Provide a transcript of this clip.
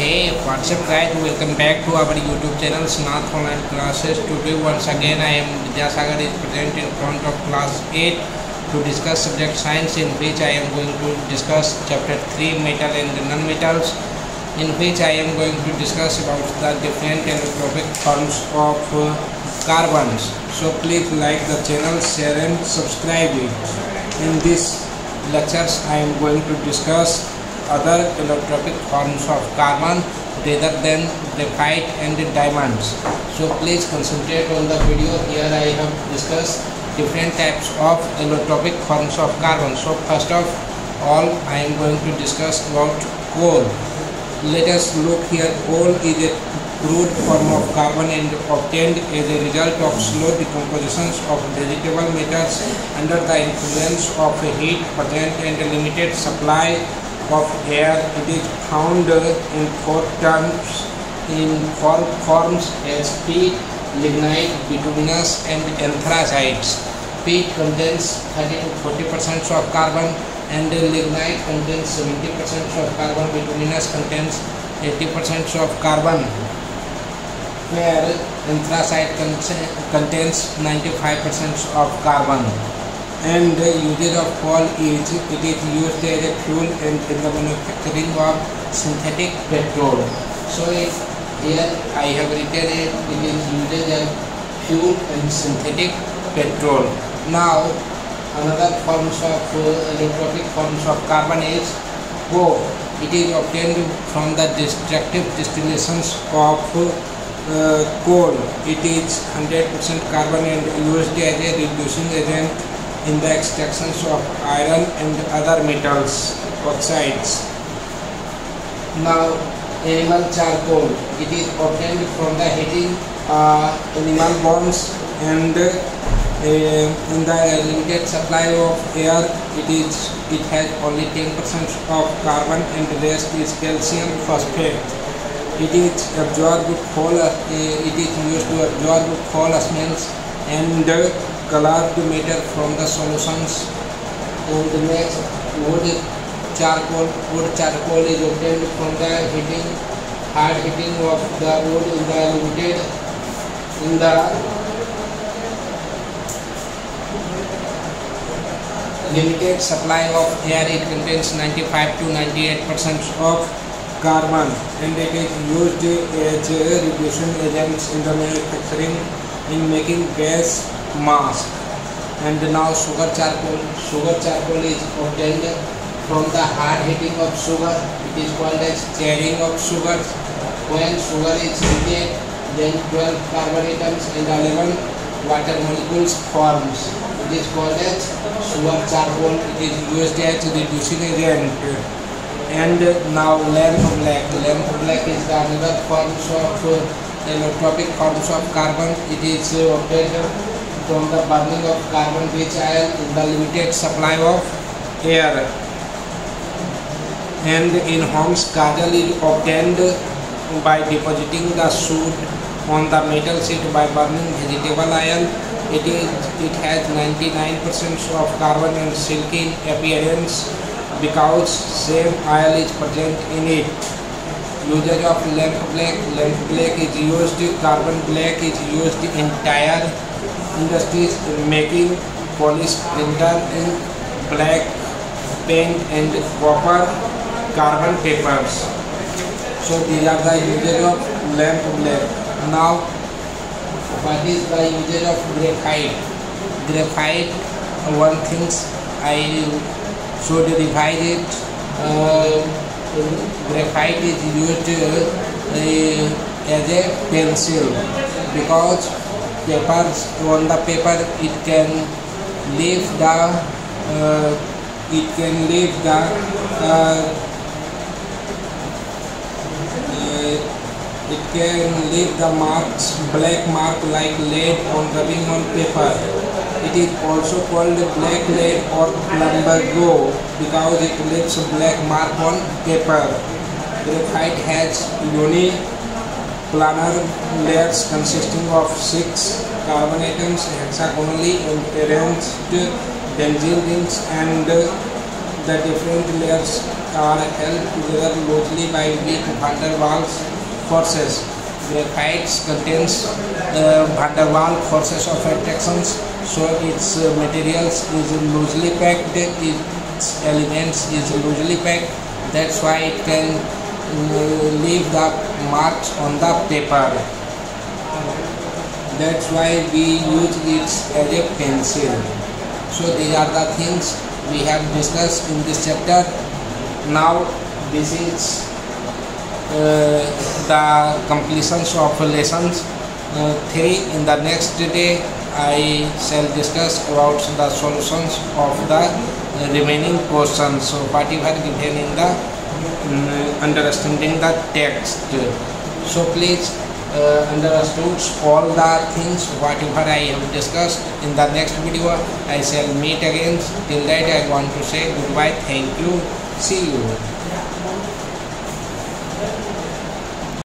Hey, what's up guys? Welcome back to our YouTube channel Snath Online Classes. Today once again I am Vidyasagar is present in front of class 8 to discuss subject science, in which I am going to discuss chapter 3 metal and non-metals, in which I am going to discuss about the different electropic forms of carbons. So please like the channel, share and subscribe it. In this lectures I am going to discuss other electropic forms of carbon rather than graphite and diamonds. So please concentrate on the video. Here I have discussed different types of electropic forms of carbon. So first of all I am going to discuss about coal. Let us look here. Coal is a crude form of carbon and obtained as a result of slow decompositions of vegetable matters under the influence of heat present and limited supply of air. It is found in four forms as peat, lignite, bituminous and anthracites. Peat contains 30 to 40% of carbon and lignite contains 70% of carbon. Bituminous contains 80% of carbon, where anthracite contains 95% of carbon. And the usage of coal is used as a fuel and in the manufacturing of synthetic petrol. So here I have written it is used as fuel and synthetic petrol. Now another forms of electropic forms of carbon is coke. It is obtained from the destructive distillations of coal. It is 100% carbon and used as a reducing agent in the extractions of iron and other metals oxides. Now animal charcoal. It is obtained from the heating animal bones, and in the limited supply of air it has only 10% of carbon and the rest is calcium phosphate. It is absorbed coal. It is used to absorb coal smells and colored matter from the solutions. And the next, wood charcoal. Wood charcoal is obtained from the hard heating of the wood in the limited supply of air. It contains 95 to 98% of carbon and it is used as reducing agents in the manufacturing in making gas mask. And now sugar charcoal. Sugar charcoal is obtained from the hard heating of sugar. It is called as charring of sugar. When sugar is heated, then 12 carbon atoms and 11 water molecules forms. It is called as sugar charcoal. It is used as reducing agent. And now lamp black. Lamp black is the another forms of electropic forms of carbon. It is obtained from the burning of carbon pitch iron in the limited supply of air. And in homes, kajal is obtained by depositing the soot on the metal sheet by burning vegetable oil. It has 99% of carbon and silky appearance because same oil is present in it. Usage of lamp black. Lamp black is used. Carbon black is used in tire industries in making polished printer ink, black paint and copper carbon papers. So these are the uses of lamp black. Now what is the usage of graphite? Graphite, one thing I should divide it. Graphite is used as a pencil because papers on the paper it can leave the marks, black mark like lead on rubbing on paper. It is also called black lead or plumbago because it leaves a black mark on paper. Graphite has uniplanar layers consisting of 6 carbon atoms hexagonally arranged benzene rings, and the different layers are held together loosely by weak van der Waals forces. Graphite contains van der Waals forces of attraction, so its materials is loosely packed, its elements is loosely packed. That's why it can leave the marks on the paper. That's why we use it as a pencil. So these are the things we have discussed in this chapter. Now this is the completions of lessons 3. In the next day I shall discuss about the solutions of the remaining questions. So whatever given in the understanding the text. So please understood all the things whatever I have discussed. In the next video I shall meet again. Till that I want to say goodbye. Thank you. See you.